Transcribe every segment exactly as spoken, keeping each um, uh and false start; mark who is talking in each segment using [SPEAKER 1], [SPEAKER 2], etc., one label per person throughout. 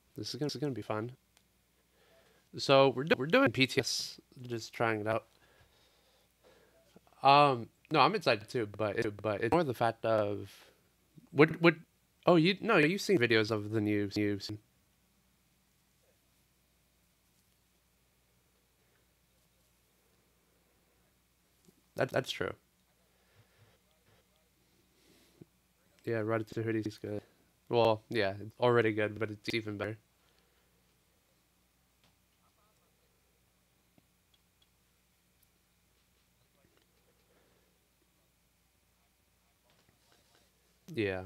[SPEAKER 1] This is gonna, this is gonna be fun. So we're do we're doing P T S, just trying it out. Um, no, I'm excited too, but it, but it's more the fact of what what. Oh, you no, you've seen videos of the new news. That that's true. Yeah, Run to Hoodie is good. Well, yeah, it's already good, but it's even better. Yeah,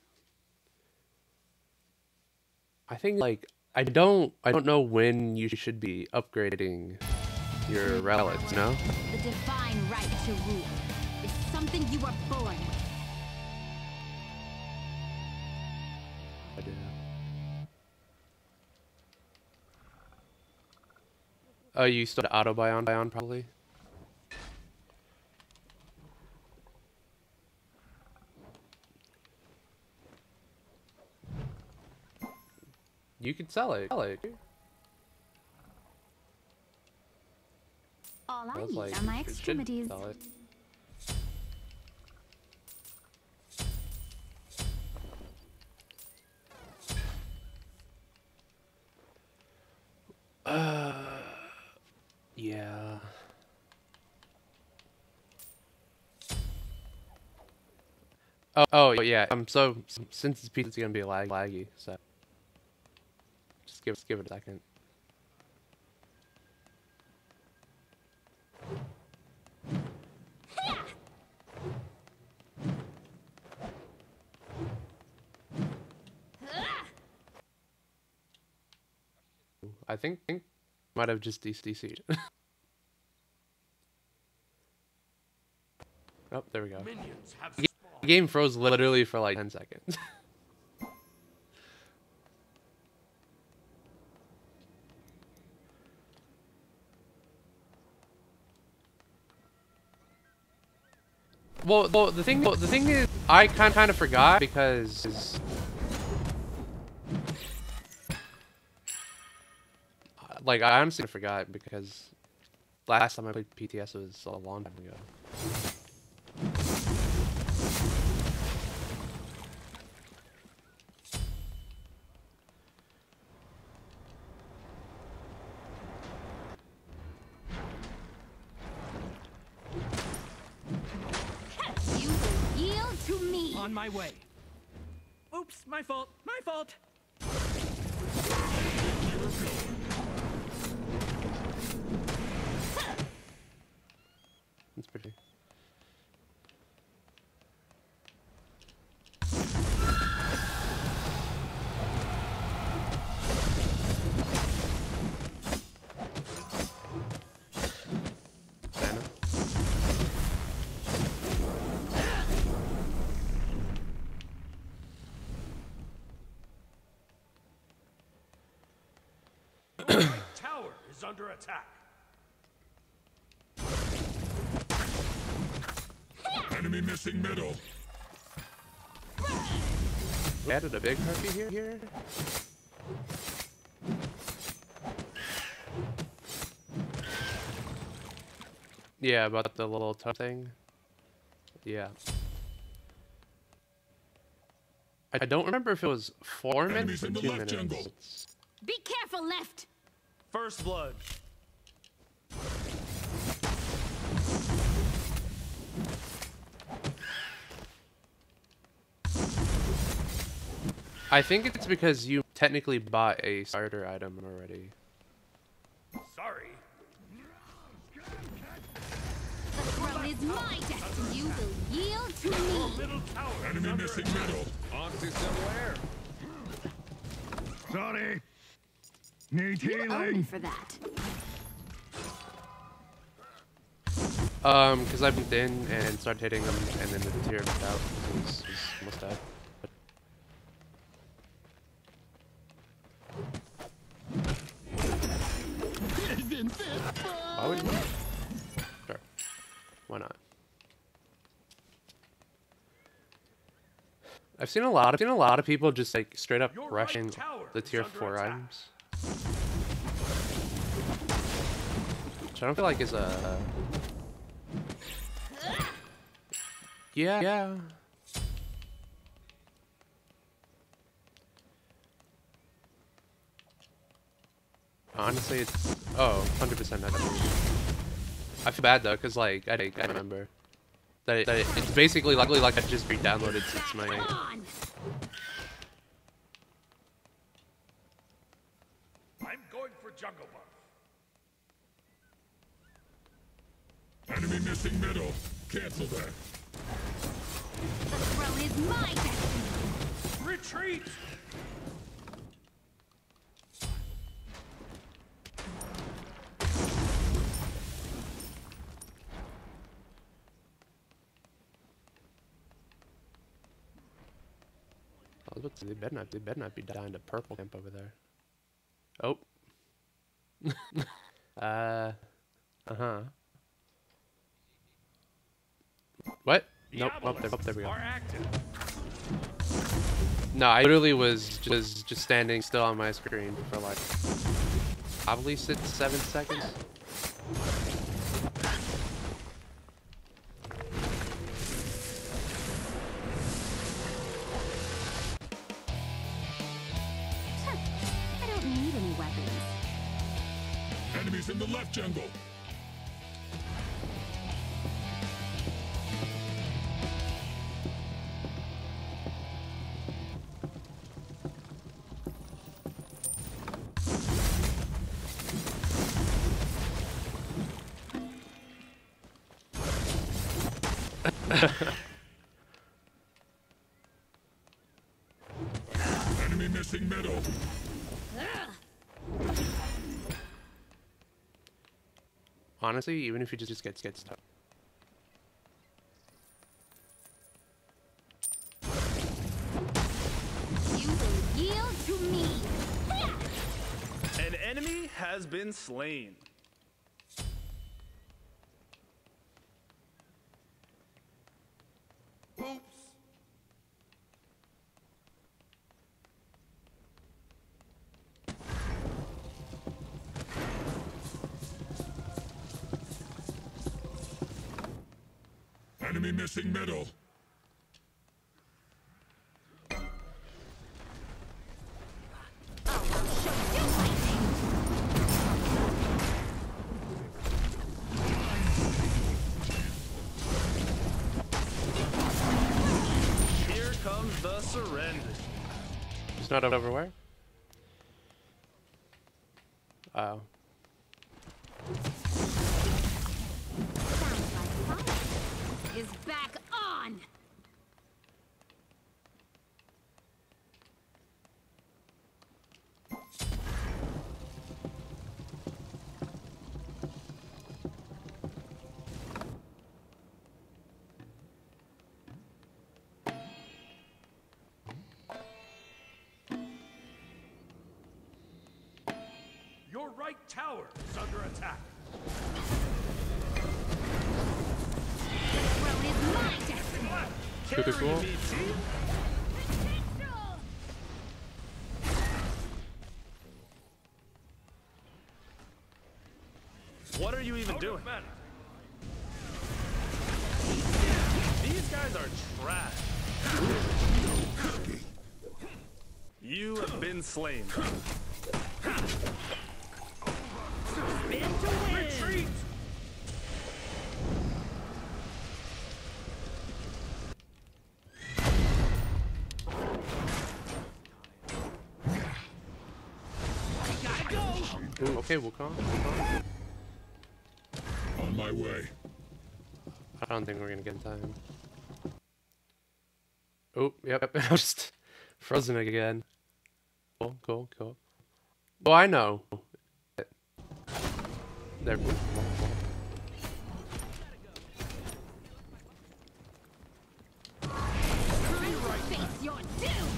[SPEAKER 1] I think like I don't I don't know when you should be upgrading your relics. No.
[SPEAKER 2] The divine right to rule is something you are born with.
[SPEAKER 1] I do. Oh, you still auto buy on buy on probably. You could sell it. Sell it.
[SPEAKER 2] All I
[SPEAKER 1] I was
[SPEAKER 2] need
[SPEAKER 1] like,
[SPEAKER 2] are my
[SPEAKER 1] you should
[SPEAKER 2] extremities.
[SPEAKER 1] sell it. Uh, yeah. Oh, oh yeah. Um, so since this piece is gonna be lag laggy, so just give just give it a second. I think think might have just D C'd. Oh, there we go. The game froze literally for like ten seconds. well, well, the thing, well, the thing is, I kind kind of forgot because like I honestly forgot because last time I played P T S was a long time ago.
[SPEAKER 2] You will yield to me.
[SPEAKER 3] On my way. Oops, my fault. My fault.
[SPEAKER 1] It's pretty. Santa.
[SPEAKER 4] Tower is under attack.
[SPEAKER 5] Enemy missing middle.
[SPEAKER 1] We added a big harpy here. Here. Yeah, about the little toe thing. Yeah. I don't remember if it was four minutes
[SPEAKER 5] Enemies
[SPEAKER 1] or
[SPEAKER 5] in the
[SPEAKER 1] two
[SPEAKER 5] left jungle.
[SPEAKER 1] minutes.
[SPEAKER 2] Be careful, left.
[SPEAKER 3] First blood.
[SPEAKER 1] I think it's because you technically bought a starter item already.
[SPEAKER 4] Sorry.
[SPEAKER 2] The throne is my destiny. You will yield to me.
[SPEAKER 4] Middle tower. is
[SPEAKER 5] Enemy
[SPEAKER 4] under
[SPEAKER 5] missing
[SPEAKER 4] attack.
[SPEAKER 5] middle.
[SPEAKER 4] Oxy somewhere.
[SPEAKER 5] Sorry. Need
[SPEAKER 2] You owe me
[SPEAKER 5] healing.
[SPEAKER 2] for that.
[SPEAKER 1] Um, because I went in and started hitting him, and then the tear went out. He was, he was almost dead. Why would you? Sure. Why not? I've seen a lot. I've seen a lot of people just like straight up
[SPEAKER 4] Your
[SPEAKER 1] rushing
[SPEAKER 4] right tower
[SPEAKER 1] the
[SPEAKER 4] is
[SPEAKER 1] tier
[SPEAKER 4] under
[SPEAKER 1] four
[SPEAKER 4] attack.
[SPEAKER 1] items, which I don't feel like is a. Yeah, yeah. Honestly, it's oh, one hundred percent not. I feel bad though, cause like I, I remember that, it, that it, it's basically like like I just re-downloaded Smite.
[SPEAKER 2] On.
[SPEAKER 4] I'm going for jungle buff.
[SPEAKER 5] Enemy missing middle. Cancel that.
[SPEAKER 2] The throne is my destiny.
[SPEAKER 4] Retreat!
[SPEAKER 1] I was about to say, they better not, they better not be dying to purple camp over there. Oh. uh. Uh huh. What? Nope. Oh, there, oh, there we go.
[SPEAKER 4] Are active.
[SPEAKER 1] No, I literally was just just standing still on my screen for like probably six, seven seconds.
[SPEAKER 2] I don't need any weapons.
[SPEAKER 5] Enemies in the left jungle. Enemy missing middle.
[SPEAKER 1] Honestly, even if you just, just get get stuck.
[SPEAKER 2] You will yield to me.
[SPEAKER 6] An enemy has been slain.
[SPEAKER 4] Oops.
[SPEAKER 5] Enemy missing middle.
[SPEAKER 6] Here comes the surrender.
[SPEAKER 1] It's not over where? Oh.
[SPEAKER 2] Sounds like fire is back on.
[SPEAKER 4] Your right tower is under attack.
[SPEAKER 2] The throne is my destiny.
[SPEAKER 1] Cool, cool, cool.
[SPEAKER 6] Me, team. What are you even
[SPEAKER 4] Out
[SPEAKER 6] doing?
[SPEAKER 4] of mana.
[SPEAKER 6] These guys are trash. You have been slain.
[SPEAKER 4] Retreat!
[SPEAKER 1] Ooh, okay, Wukong. Wukong.
[SPEAKER 5] On my way.
[SPEAKER 1] I don't think we're gonna get in time. Oh, yep, I'm just frozen again. Cool, cool, cool. Oh, I know. There.
[SPEAKER 2] Face your doom.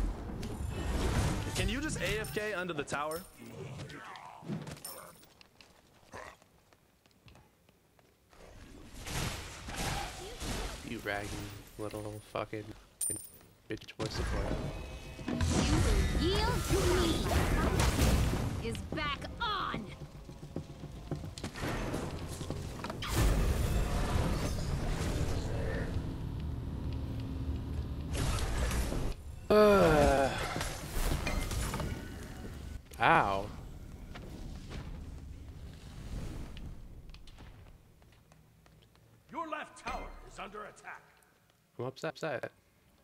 [SPEAKER 6] Can you just A F K under the tower?
[SPEAKER 1] teabagging little fucking bitch boy supporter.
[SPEAKER 2] You will yield to me. Is back on.
[SPEAKER 1] Uh. Ow.
[SPEAKER 4] Your left tower is under attack.
[SPEAKER 1] I'm upset. upset.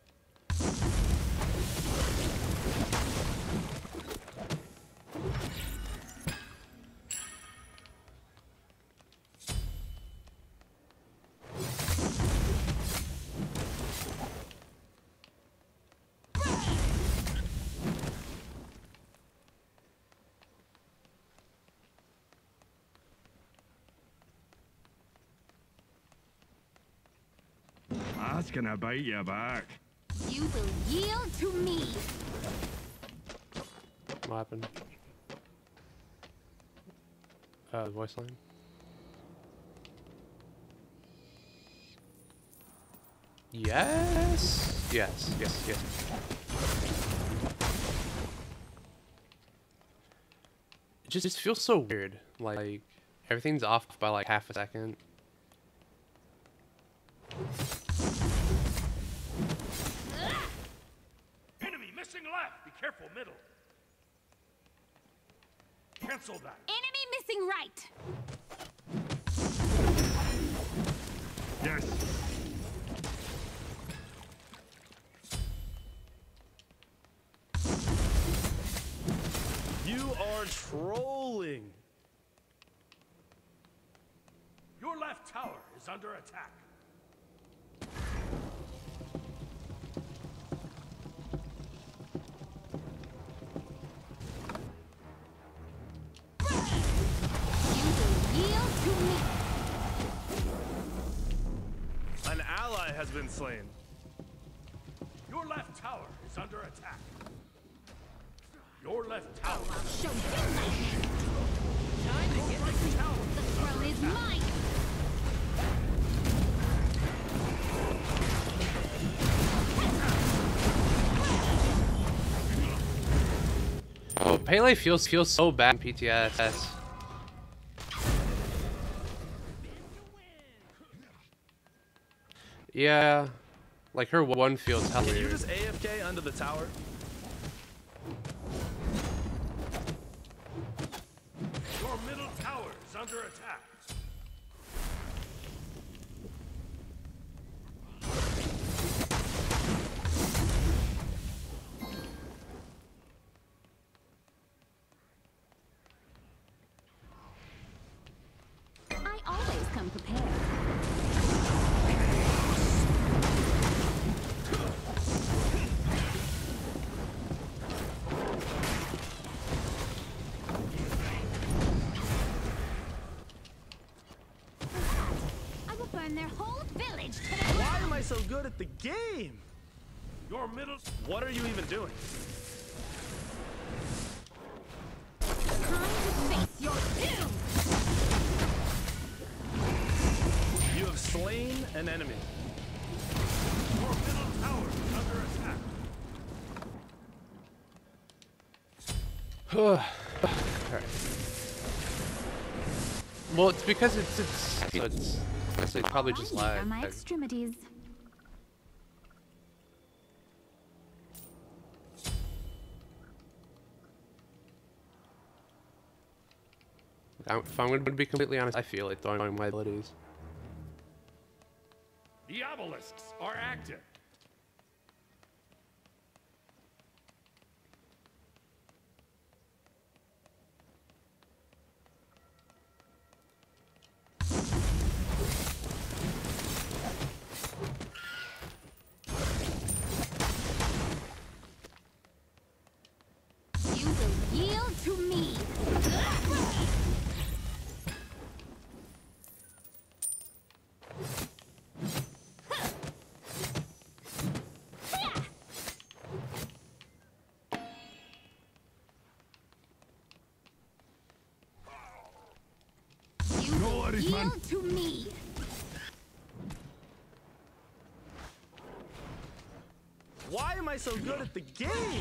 [SPEAKER 7] That's gonna bite you back.
[SPEAKER 2] You will yield to me.
[SPEAKER 1] What happened? Uh, voice line? Yes! Yes, yes, yes. It just, just feels so weird. Like, everything's off by like half a second.
[SPEAKER 4] Enemy missing left. Be careful, middle. Cancel that.
[SPEAKER 2] Enemy missing right.
[SPEAKER 7] Yes.
[SPEAKER 6] You are trolling.
[SPEAKER 4] Your left tower is under attack.
[SPEAKER 2] You will yield to me.
[SPEAKER 6] An ally has been slain.
[SPEAKER 4] Your left tower is under attack. Your left tower.
[SPEAKER 2] I'll show you. Time to get the tower. The throne is mine.
[SPEAKER 1] Oh, Pele feels feels so bad in P T S. Yeah, like her one feels hella
[SPEAKER 6] Can you
[SPEAKER 1] weird.
[SPEAKER 6] just A F K under the tower?
[SPEAKER 4] Your middle tower is under attack.
[SPEAKER 2] I always come prepared. I will burn their whole village to the
[SPEAKER 6] Why am I so good at the game?
[SPEAKER 4] Your middle.
[SPEAKER 6] What are you even doing?
[SPEAKER 2] time to face your doom.
[SPEAKER 6] You have slain an enemy.
[SPEAKER 4] Your middle tower is under attack.
[SPEAKER 1] Alright. Well, it's because it's it's it's, it's, it's probably just
[SPEAKER 2] These are
[SPEAKER 1] lag.
[SPEAKER 2] my extremities.
[SPEAKER 1] If I'm going to be completely honest, I feel it throwing my abilities.
[SPEAKER 4] The obelisks are active.
[SPEAKER 2] You will yield to me. You
[SPEAKER 7] No
[SPEAKER 2] will
[SPEAKER 7] worries, man.
[SPEAKER 2] yield to me.
[SPEAKER 6] Why am I so good at the game?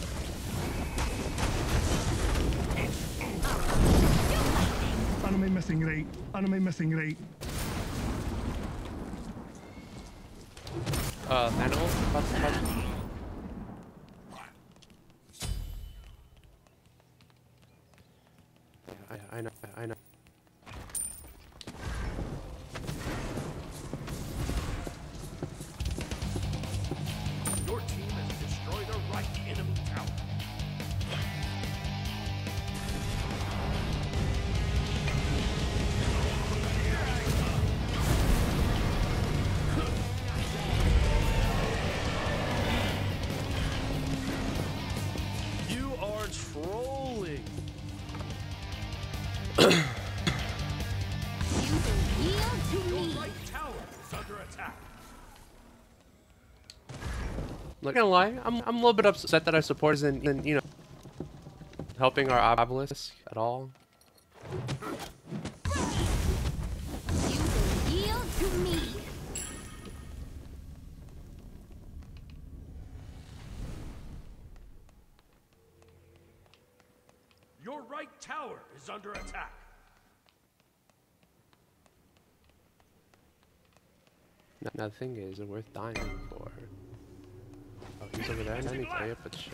[SPEAKER 7] Enemy missing right. Enemy missing right.
[SPEAKER 1] Uh, animal? What's the question? Yeah, I, I know, I know.
[SPEAKER 4] Your team has destroyed a right enemy tower.
[SPEAKER 6] You are trolling.
[SPEAKER 2] You will yield to
[SPEAKER 4] Your
[SPEAKER 2] me.
[SPEAKER 4] right tower is under attack.
[SPEAKER 1] Not gonna lie, I'm I'm a little bit upset that our support isn't, isn't you know, helping our obelisk at all.
[SPEAKER 2] You will yield to me.
[SPEAKER 4] Your right tower is under attack.
[SPEAKER 1] Now, now the thing is, it's worth dying for. Oh, he's over there. I need to play up with shit.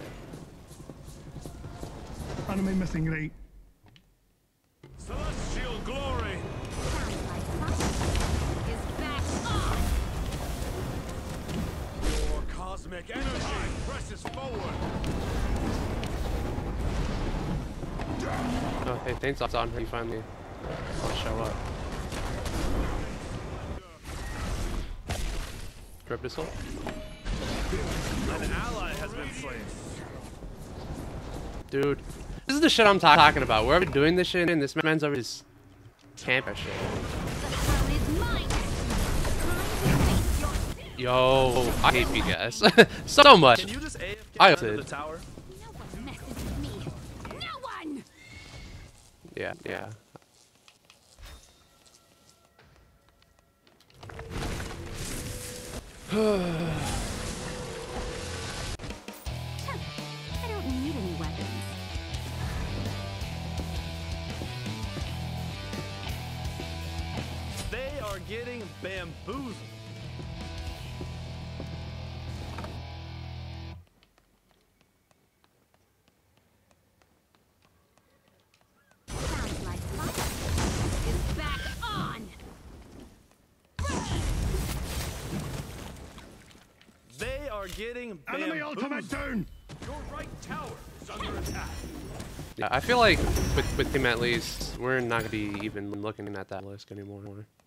[SPEAKER 7] Enemy missing right.
[SPEAKER 6] Celestial glory.
[SPEAKER 2] Is back on.
[SPEAKER 6] Your cosmic energy presses forward.
[SPEAKER 1] Oh, hey, thanks, on her. You finally want to show up. Drip missile?
[SPEAKER 6] An ally has been slain.
[SPEAKER 1] Dude, this is the shit I'm ta talking about. We're doing this shit, and this man's over his camp and shit.
[SPEAKER 2] The throne is mine. Time to face your
[SPEAKER 1] Yo, I hate you guys so much.
[SPEAKER 6] Can you just A F K
[SPEAKER 1] I
[SPEAKER 6] under
[SPEAKER 1] did.
[SPEAKER 6] the tower?
[SPEAKER 2] No one messes with me. No one.
[SPEAKER 1] Yeah, yeah.
[SPEAKER 2] I don't need any weapons.
[SPEAKER 6] They are getting bamboozled.
[SPEAKER 2] Sounds like fun. Is back on.
[SPEAKER 6] They are getting
[SPEAKER 7] Enemy ultimate
[SPEAKER 6] bamboozled.
[SPEAKER 7] down.
[SPEAKER 4] Your right tower is under attack.
[SPEAKER 1] Yeah, I feel like with, with him at least, we're not gonna be even looking at that list anymore.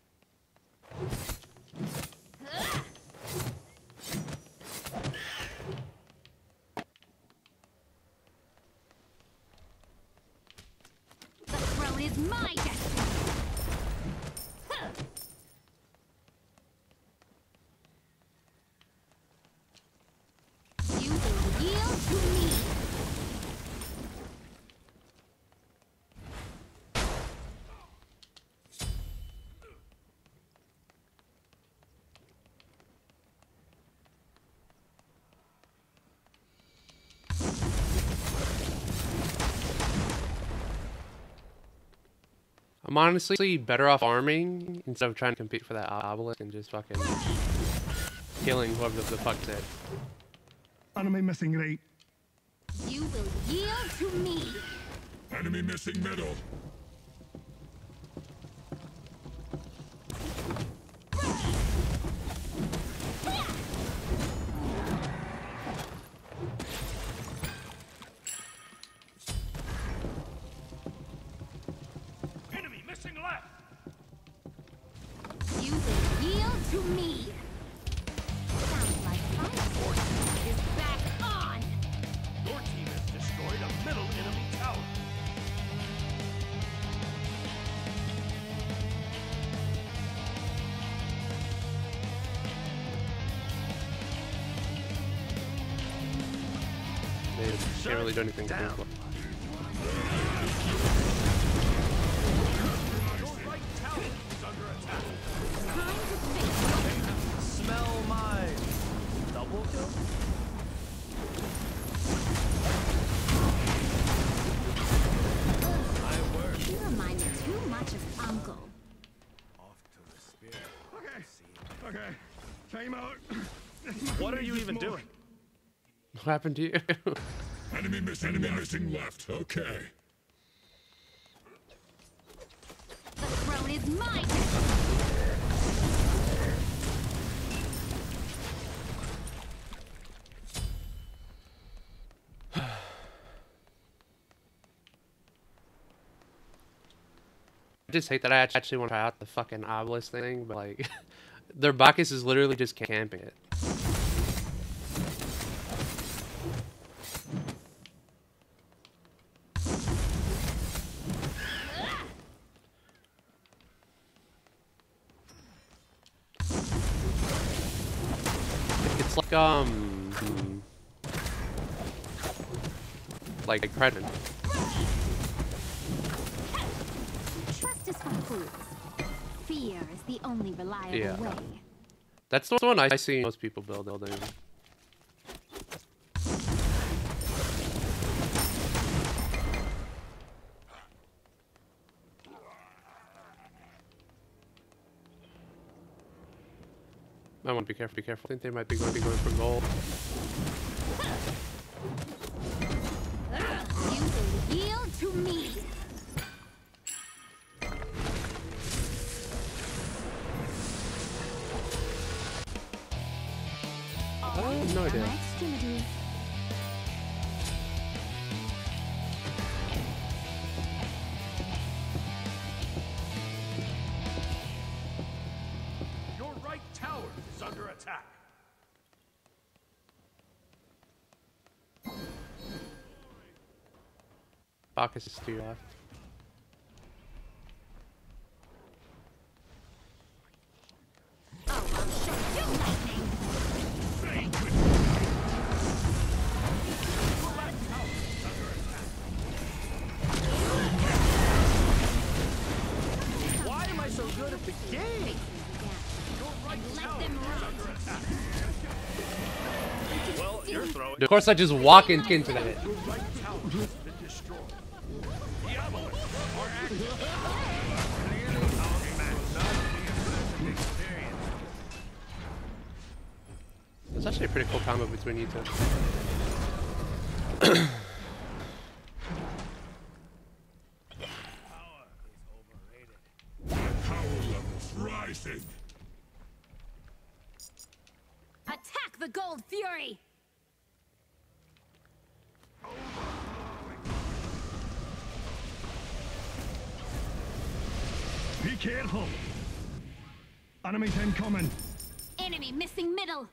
[SPEAKER 2] The throne is my destiny. Huh. You will yield to me.
[SPEAKER 1] I'm honestly better off farming instead of trying to compete for that obelisk and just fucking killing whoever the fuck's it.
[SPEAKER 7] Enemy missing right.
[SPEAKER 2] You will yield to me.
[SPEAKER 5] Enemy missing middle.
[SPEAKER 4] Enemy missing left.
[SPEAKER 2] You will yield to me. Sounds like fun. Is back on.
[SPEAKER 4] Your team has destroyed a middle enemy tower.
[SPEAKER 1] They can't really do anything.
[SPEAKER 6] Down.
[SPEAKER 4] Your right tower is under attack.
[SPEAKER 2] Time to face your
[SPEAKER 6] Smell my double kill?
[SPEAKER 7] Okay, time out.
[SPEAKER 6] What are you even doing?
[SPEAKER 1] What happened to you?
[SPEAKER 5] Enemy missing, enemy missing left. Okay.
[SPEAKER 2] The throne is mine!
[SPEAKER 1] I just hate that I actually want to try out the fucking obelisk thing, but like, their Bacchus is literally just camping it. It's like, um... like a credit.
[SPEAKER 2] Trust is for fools. Fear is the only reliable
[SPEAKER 1] Yeah.
[SPEAKER 2] way.
[SPEAKER 1] That's the one I see most people build building. I want to be careful, be careful. I think they might be going to be going for gold.
[SPEAKER 2] You will yield to me!
[SPEAKER 1] I have no idea.
[SPEAKER 2] My extremities.
[SPEAKER 4] Your right tower is under attack.
[SPEAKER 1] Bacchus is to your left.
[SPEAKER 2] Oh, I'll show you lightning!
[SPEAKER 6] Why am I so good at the game?
[SPEAKER 2] Let them run!
[SPEAKER 6] Well, you're throwing.
[SPEAKER 1] Of course, I just walk in, into that.
[SPEAKER 4] Your right tower has been destroyed. The obelisks are active.
[SPEAKER 1] It's actually a pretty cool combo between you two.
[SPEAKER 5] Power levels rising.
[SPEAKER 2] Attack the Gold Fury!
[SPEAKER 7] Be careful. Enemies incoming.
[SPEAKER 2] Enemy missing middle!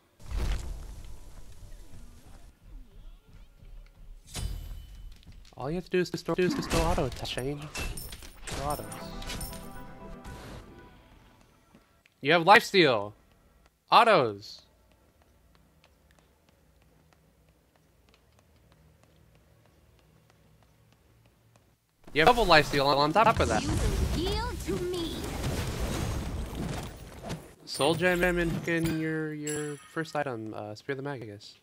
[SPEAKER 1] All you have to do is just do is just go auto attack, Shane. Go autos. You have lifesteal. Autos. You have double lifesteal on top of that.
[SPEAKER 2] You will yield to me!
[SPEAKER 1] Soul gem in in your your first item, uh, Spear the Magus.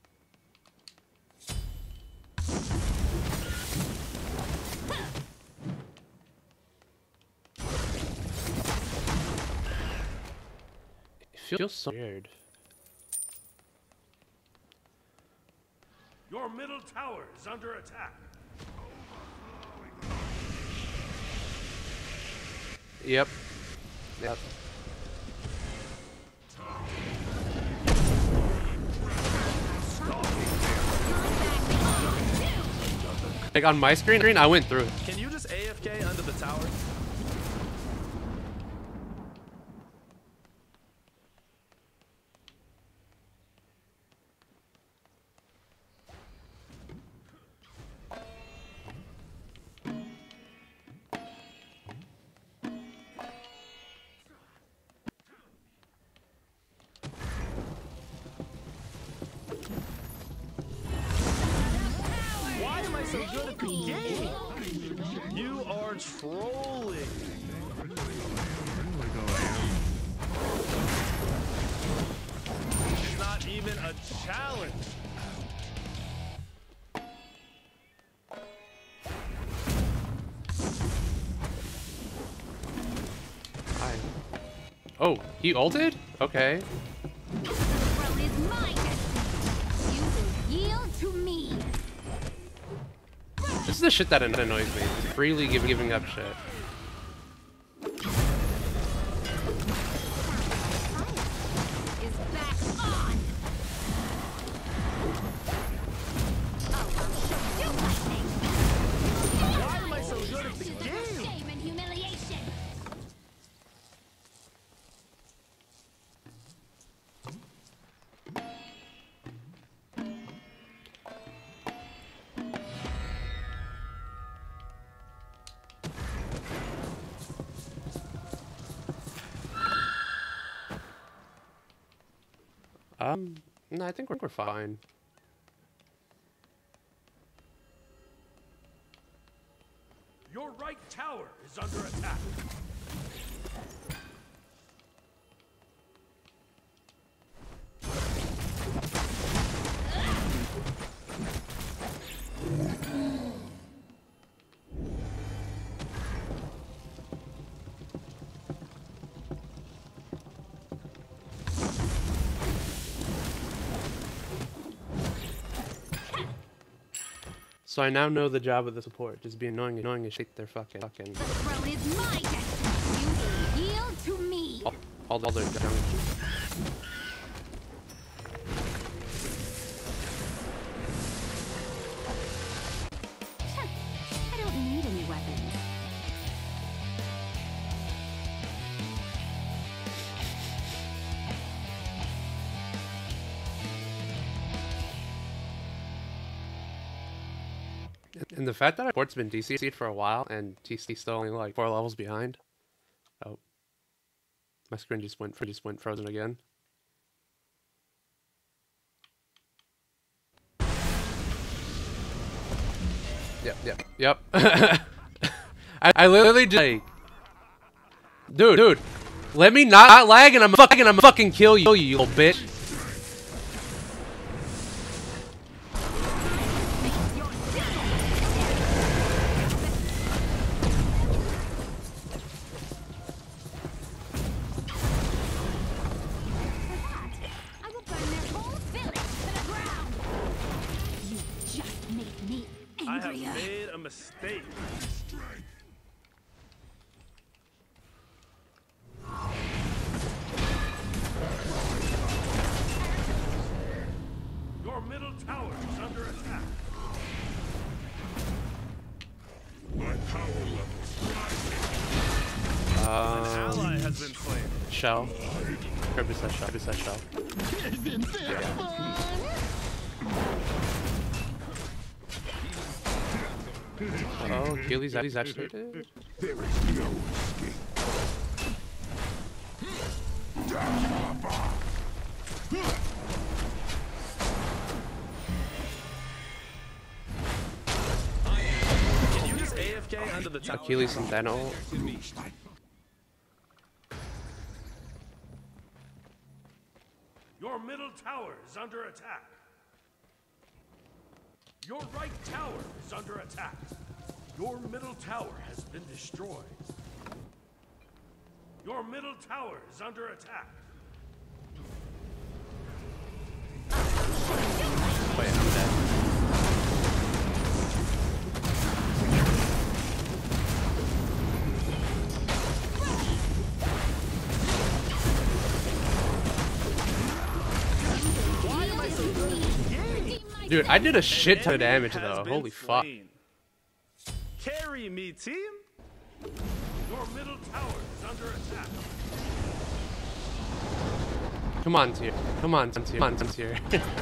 [SPEAKER 1] It feels so weird.
[SPEAKER 4] Your middle tower is under attack.
[SPEAKER 1] Yep. Yep. Like on my screen, I went through it.
[SPEAKER 6] Can you just A F K under the tower? Why am I so good at the game? You are trolling. It's not even a challenge.
[SPEAKER 1] I, Oh, he ulted? Okay.
[SPEAKER 2] The throne is my destiny. You will yield to me.
[SPEAKER 1] This is the shit that annoys me. Just freely give, giving up shit.
[SPEAKER 2] Is back on. Oh, I'll show you lightning.
[SPEAKER 6] Why am I so good at the
[SPEAKER 2] Ashes of
[SPEAKER 6] game?
[SPEAKER 2] shame and humiliation.
[SPEAKER 1] Um, no, I think we're, we're fine.
[SPEAKER 4] Your right tower is under attack.
[SPEAKER 1] So I now know the job of the support. Just be annoying, annoying and shake their fucking, fucking.
[SPEAKER 2] The throne is my destiny. You will yield to me.
[SPEAKER 1] All, all, all their junk.
[SPEAKER 2] I don't need any weapons.
[SPEAKER 1] And the fact that our port's been D C'd for a while and T C's still only like four levels behind. Oh. My screen just went just went frozen again. Yep, yep, yep. I, I literally just like, dude, dude, let me not lag and I'm fucking I'm fucking kill you, you little bitch.
[SPEAKER 2] I will burn their whole village to the ground. You just made me
[SPEAKER 6] I have
[SPEAKER 2] angrier.
[SPEAKER 6] made a mistake.
[SPEAKER 4] Your middle tower is under attack.
[SPEAKER 5] My power levels rising.
[SPEAKER 1] Um,
[SPEAKER 6] Ally has been slain.
[SPEAKER 1] shell. Kirby says shell. Kirby says shell.
[SPEAKER 7] Isn't this fun?
[SPEAKER 1] Oh, Keely's he's agitated.
[SPEAKER 5] There is no escape.
[SPEAKER 6] Can you just A F K under the tower?
[SPEAKER 1] Achilles and Dano.
[SPEAKER 4] Your middle tower is under attack. Your right tower is under attack. Your middle tower has been destroyed. Your middle tower is under attack.
[SPEAKER 1] Wait, I'm dead.
[SPEAKER 6] Why am I so good at this game?
[SPEAKER 1] Dude, I did a shit ton of
[SPEAKER 6] Enemy
[SPEAKER 1] damage
[SPEAKER 6] has
[SPEAKER 1] though.
[SPEAKER 6] been
[SPEAKER 1] Holy fuck.
[SPEAKER 6] slain. Carry me, team.
[SPEAKER 4] Your middle tower is under attack.
[SPEAKER 1] Come on, tier. Come on, tier. Come on, tier.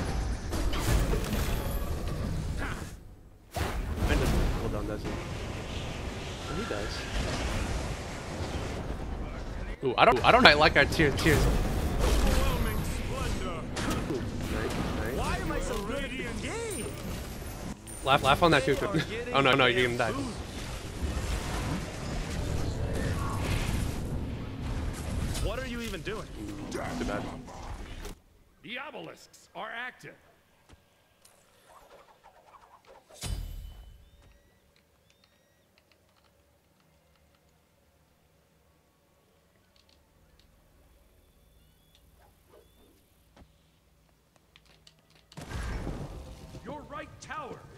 [SPEAKER 1] Mine doesn't cooldown, does he? Oh, he does. Ooh, I don't. I don't like our tier tiers.
[SPEAKER 6] Overwhelming splendor.
[SPEAKER 1] Ooh, nice, nice.
[SPEAKER 6] Why am I so good at this game?
[SPEAKER 1] Laugh, laugh on that cuckoo. Oh no, no, you're gonna die.
[SPEAKER 6] What are you even doing?
[SPEAKER 1] Too bad.
[SPEAKER 4] The obelisks are active.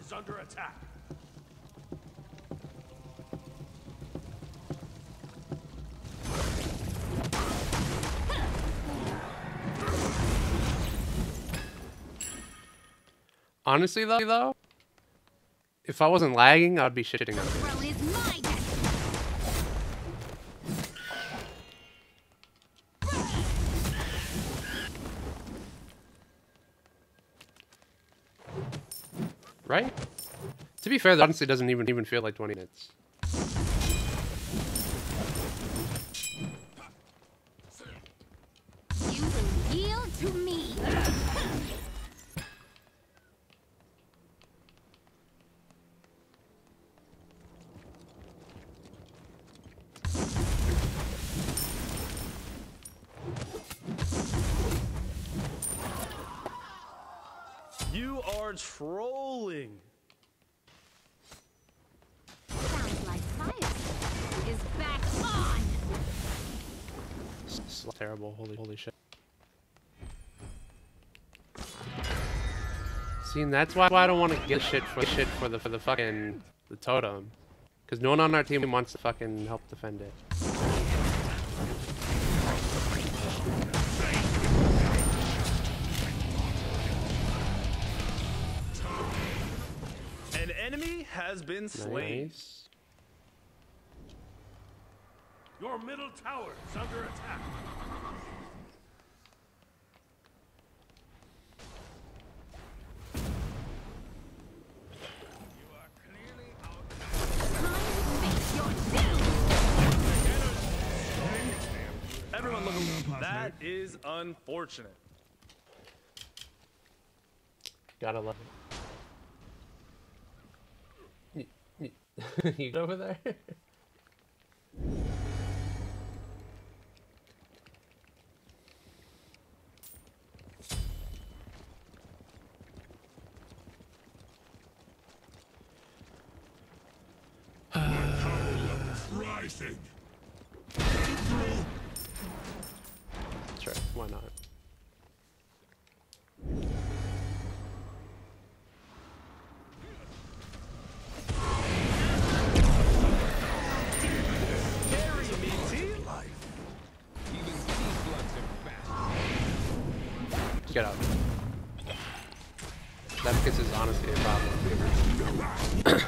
[SPEAKER 4] is under attack.
[SPEAKER 1] Honestly, though, though, if I wasn't lagging, I'd be shitting on it.
[SPEAKER 2] Throne is my destiny.
[SPEAKER 1] Right? To be fair, that honestly doesn't even even feel like twenty minutes.
[SPEAKER 2] You will yield to me.
[SPEAKER 6] You are trolling.
[SPEAKER 2] Sounds like fire is back on.
[SPEAKER 1] This is terrible. Holy, holy shit. See, and that's why I don't want to get shit for shit for the for the fucking the totem, because no one on our team wants to fucking help defend it.
[SPEAKER 6] An enemy has been slain.
[SPEAKER 1] Nice.
[SPEAKER 4] Your middle tower is under attack. You are clearly out.
[SPEAKER 2] Time to face your doom.
[SPEAKER 6] Everyone look at that is unfortunate.
[SPEAKER 1] Gotta love it. You over there?
[SPEAKER 5] Rising.
[SPEAKER 1] Sure, why not? Get out. That kiss is honestly a problem.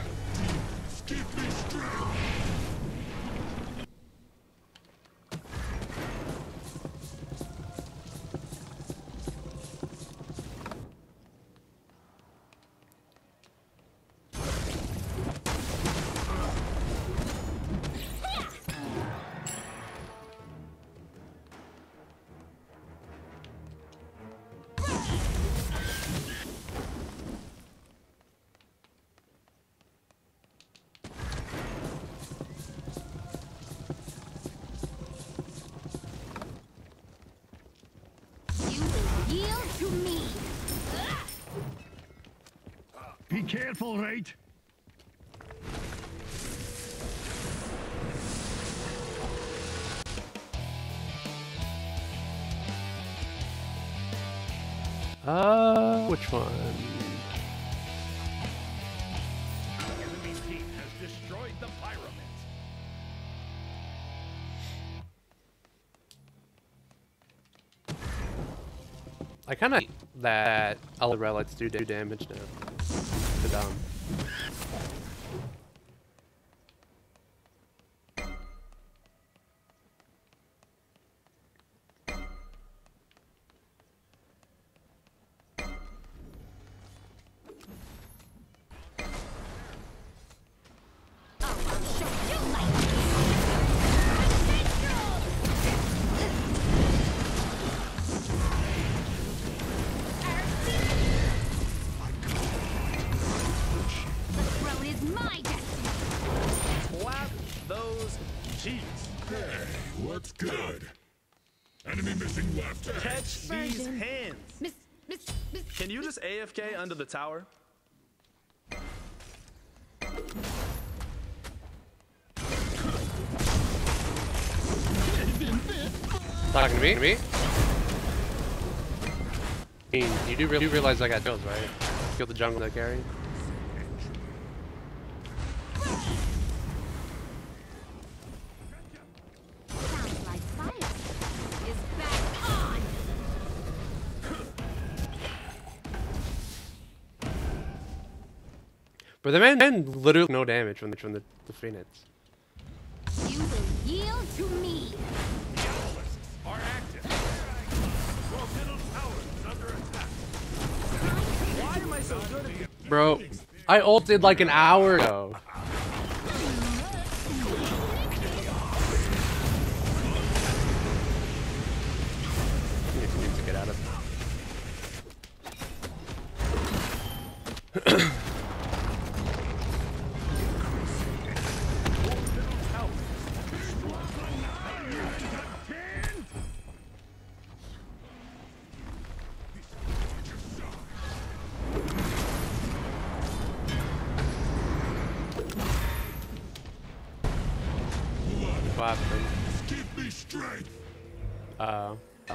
[SPEAKER 2] You will yield to me.
[SPEAKER 7] Be careful, right?
[SPEAKER 1] Uh, which one?
[SPEAKER 4] The enemy team has destroyed the pyramid.
[SPEAKER 1] I kind of that all the relics do do damage now. To them.
[SPEAKER 5] What's good? Enemy missing left.
[SPEAKER 6] Catch these
[SPEAKER 2] Version.
[SPEAKER 6] hands.
[SPEAKER 2] Miss, miss, miss.
[SPEAKER 6] Can you just A F K under the tower?
[SPEAKER 1] Talking to me? To me? I mean, you do, re you realize I got kills, right? Killed the jungle that carry. But the man, man literally no damage from the from the, the Phoenix.
[SPEAKER 2] You will yield to me.
[SPEAKER 4] The obelisks are active. Your middle tower is under attack.
[SPEAKER 3] Why am I so good at this?
[SPEAKER 1] Bro, I ulted like an hour ago. Need to, need to get out of What happened?
[SPEAKER 5] Give me strength.
[SPEAKER 1] Uh oh.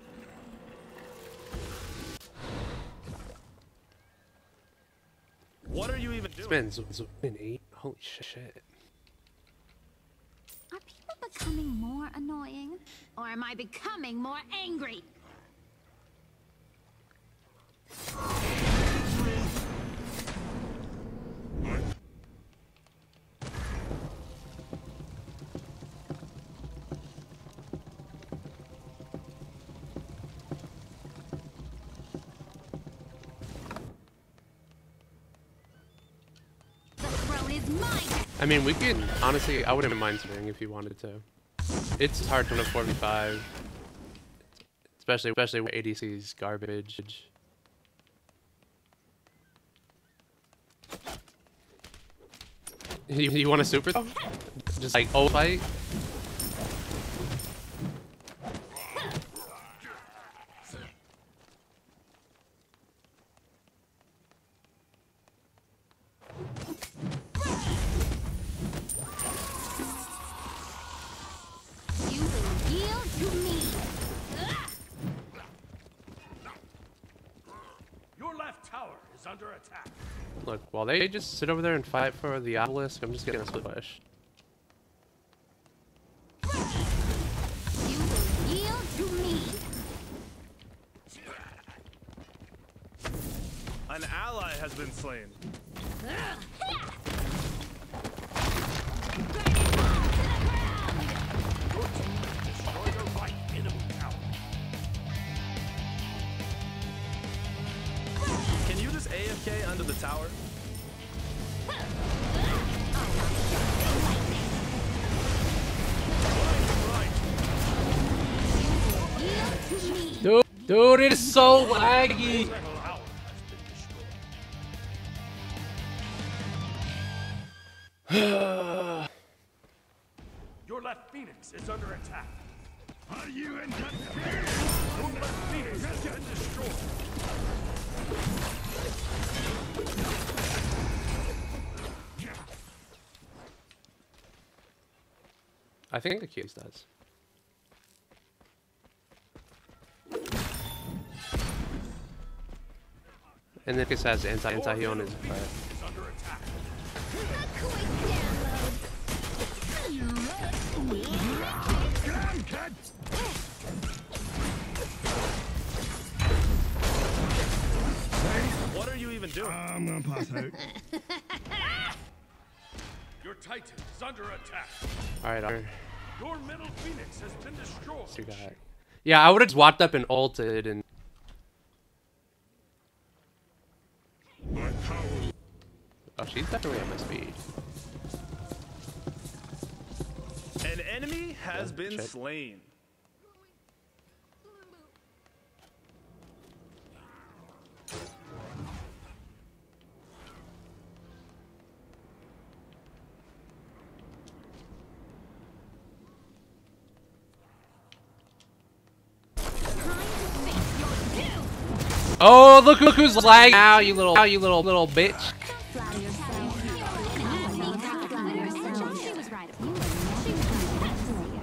[SPEAKER 6] What are you even
[SPEAKER 1] It's
[SPEAKER 6] doing?
[SPEAKER 1] been, it's been eight. Holy shit.
[SPEAKER 2] Are people becoming more annoying? Or am I becoming more angry? The throne is mine!
[SPEAKER 1] I mean, we could honestly. I wouldn't mind swinging if you wanted to. It's hard to win a four v five, especially especially with A D C's garbage. You, you want a super? Just like oh fight.
[SPEAKER 2] You will yield to me!
[SPEAKER 4] Your left tower is under attack.
[SPEAKER 1] Look, while they just sit over there and fight for the obelisk, I'm just gonna split push.
[SPEAKER 2] You will yield to me!
[SPEAKER 6] An ally has been slain.
[SPEAKER 4] Your team has destroyed a right enemy tower.
[SPEAKER 6] Can you just A F K under the tower?
[SPEAKER 2] Yield to me!
[SPEAKER 1] Dude, dude, it is so laggy.
[SPEAKER 4] Middle tower has been destroyed. Your left Phoenix is under attack.
[SPEAKER 5] Are you in
[SPEAKER 4] Your left Phoenix has been destroyed.
[SPEAKER 1] I think Achilles does. And then it has anti anti heal on his butt.
[SPEAKER 4] Is under attack.
[SPEAKER 2] A quick
[SPEAKER 6] What are you even doing?
[SPEAKER 7] I'm gonna pass out.
[SPEAKER 4] Your Titan is under attack.
[SPEAKER 1] Alright, alright.
[SPEAKER 4] Your middle Phoenix has been destroyed.
[SPEAKER 1] Let's do that. Yeah, I would have just walked up and ulted and.
[SPEAKER 5] my power?
[SPEAKER 1] Oh, she's definitely at my speed.
[SPEAKER 6] An enemy has
[SPEAKER 1] Oh,
[SPEAKER 6] been
[SPEAKER 1] shit.
[SPEAKER 6] slain.
[SPEAKER 1] Oh, look, look who's lagging now, you little, you little, little bitch.
[SPEAKER 2] flatter yourself. She was right about you. She was right player.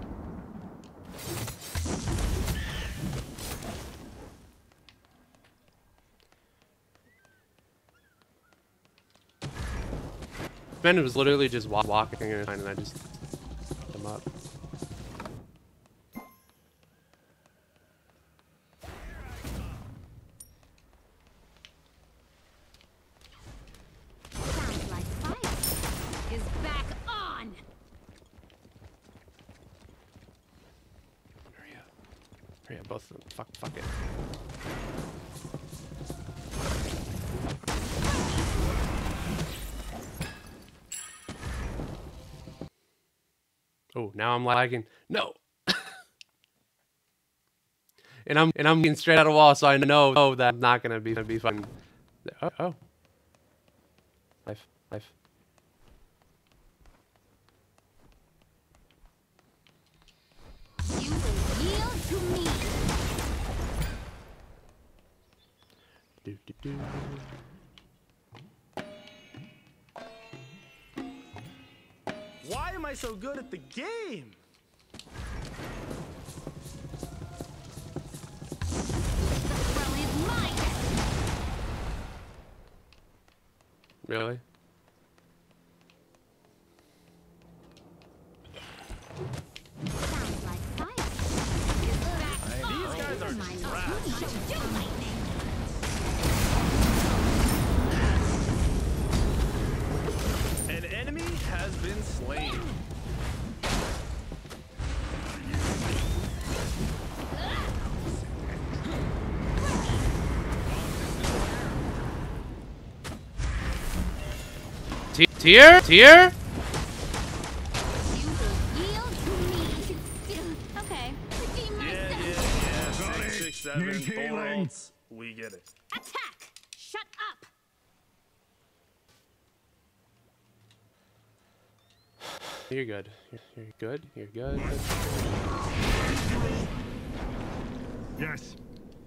[SPEAKER 1] Ben was literally just wa walking in and I just fucked him up. Yeah, both of them. Fuck, fuck it. Oh, now I'm lagging. No. and I'm and I'm getting straight out of wall, so I know oh, that I'm not gonna be gonna be fun. Oh, oh. Life, life.
[SPEAKER 2] You will yield to me.
[SPEAKER 1] Do, do, do.
[SPEAKER 6] Why am I so good at the game?
[SPEAKER 2] The throne is mine.
[SPEAKER 1] Really?
[SPEAKER 2] Sounds like fire.
[SPEAKER 6] These guys are
[SPEAKER 2] Mine
[SPEAKER 6] trash.
[SPEAKER 2] is too do lightning.
[SPEAKER 6] An enemy has been slain.
[SPEAKER 1] T tier? Tier?
[SPEAKER 2] You will yield to me. Okay, redeem
[SPEAKER 6] Yeah,
[SPEAKER 2] myself.
[SPEAKER 6] yeah, yeah.
[SPEAKER 7] Got
[SPEAKER 6] Six,
[SPEAKER 7] it.
[SPEAKER 6] six, seven,
[SPEAKER 7] You're
[SPEAKER 6] four
[SPEAKER 7] healing.
[SPEAKER 6] ults. We get it.
[SPEAKER 2] Attack! Shut up!
[SPEAKER 1] You're good. You're, you're good. You're good.
[SPEAKER 7] Yes.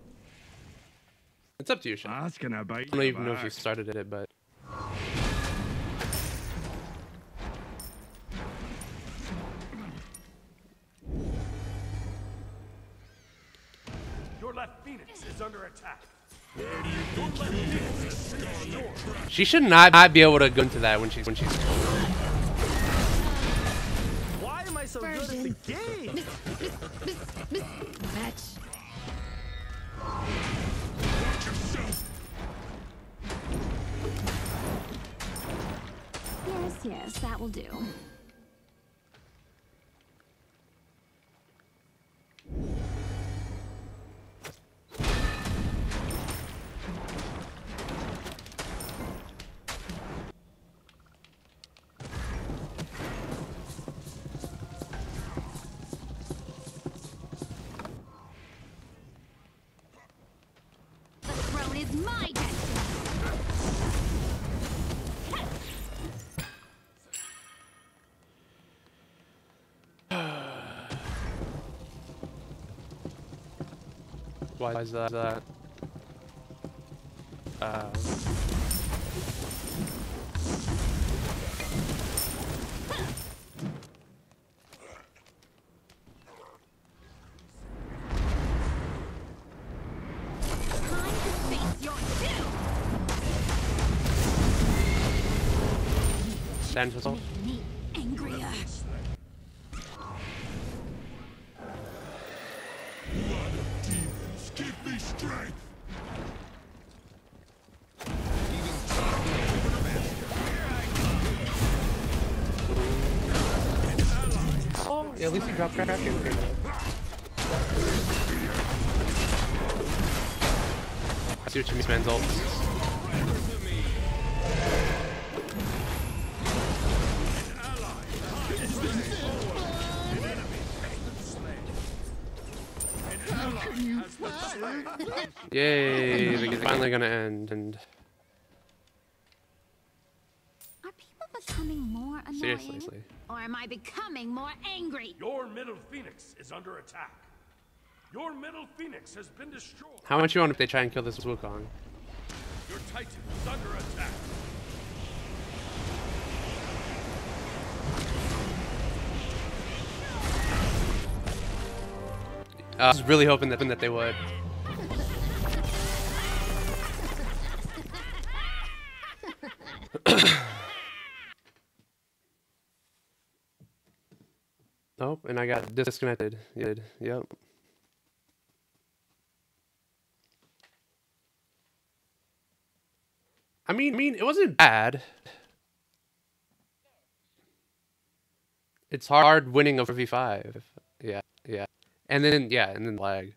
[SPEAKER 1] It's up to you, Sean. I
[SPEAKER 7] Asking about
[SPEAKER 1] don't
[SPEAKER 7] your
[SPEAKER 1] even know if you
[SPEAKER 7] back.
[SPEAKER 1] started it, but
[SPEAKER 4] Your left Phoenix is under attack.
[SPEAKER 1] she should not, not be able to go into that when she's when she's.
[SPEAKER 6] Why am I so good at the game?
[SPEAKER 2] Fetch. Yes, yes, that will do. The throne is my destiny.
[SPEAKER 1] Why is that? that? Uh,
[SPEAKER 2] Time to face your doom.
[SPEAKER 1] Stand for some.
[SPEAKER 2] Make me angrier.
[SPEAKER 5] Give me strength.
[SPEAKER 1] Oh, yeah, at least you dropped crack. Okay. I see what you mean, man's ult. Yay, it's finally gonna end, and
[SPEAKER 2] Are people becoming more annoying?
[SPEAKER 1] seriously.
[SPEAKER 2] Or am I becoming more angry?
[SPEAKER 4] Your middle Phoenix is under attack. Your middle Phoenix has been destroyed.
[SPEAKER 1] How much you want if they try and kill this Wukong?
[SPEAKER 4] Your Titan is under attack.
[SPEAKER 1] Uh, I was really hoping that, that they would. Nope, and I got disconnected. You did. Yep. I mean, I mean, it wasn't bad. It's hard winning a four v five. Yeah, yeah. And then, yeah, and then lag.